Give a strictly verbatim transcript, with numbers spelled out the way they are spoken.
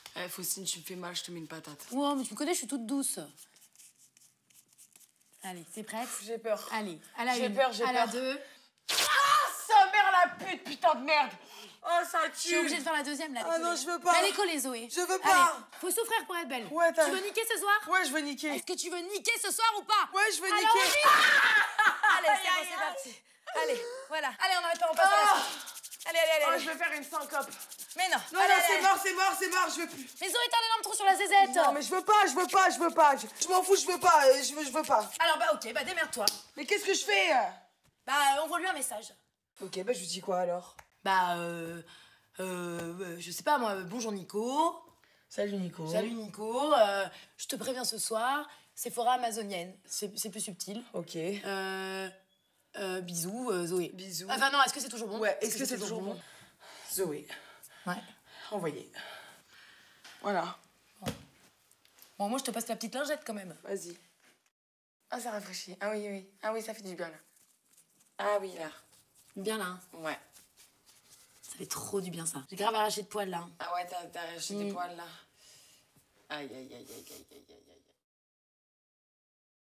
Eh, Faustine, tu me fais mal, je te mets une patate. Ouais, mais tu me connais, je suis toute douce. Allez, t'es prête? J'ai peur. Allez, à la une. J'ai peur, j'ai peur. À la deux. Ah, sa mère la pute, putain de merde. Oh, ça tue. Je suis obligée de faire la deuxième, là. Ah non, je veux pas. Elle est collée, Zoé. Je veux pas. Allez, faut souffrir pour être belle. Ouais, t'as... Tu veux niquer ce soir? Ouais, je veux niquer. Est-ce que tu veux niquer ce soir ou pas? Ouais, je veux Alors, niquer. on Allez, c'est bon, c'est parti. Allez, voilà. Allez, on n'arrête pas, on passe à la suite. Allez, allez, allez. Oh, allez. je veux faire une syncope. Mais non. Non, allez, non, c'est allez. mort, c'est mort, c'est mort, je veux plus. Mais Zoé, t'as un énorme trou sur la zézette. Non, mais je veux pas, je veux pas, je veux pas. Je, je m'en fous, je veux pas, euh, je veux, je veux pas. Alors, bah, ok, bah, démerde-toi. Mais qu'est-ce que je fais? Bah, envoie-lui un message. Ok, bah, je lui dis quoi alors? Bah, euh, euh, je sais pas moi, bonjour Nico. Salut Nico. Salut Nico, euh, je te préviens ce soir, Sephora amazonienne, c'est c'est plus subtil. Ok. Euh, euh, bisous, euh, Zoé. Bisous. Enfin non, est-ce que c'est toujours bon? Ouais, est-ce que c'est toujours bon? Zoé. Ouais. Envoyé. Voilà. Bon, moi je te passe la petite lingette quand même. Vas-y. Ah, ça rafraîchit. Ah oui, oui. Ah oui, ça fait du bien là. Ah oui, là. Bien là, hein. Ouais. Ça fait trop du bien ça. J'ai grave arraché de poils là. Hein. Ah ouais, t'as arraché Mm. des poils là. Aïe, aïe, aïe, aïe, aïe, aïe, aïe.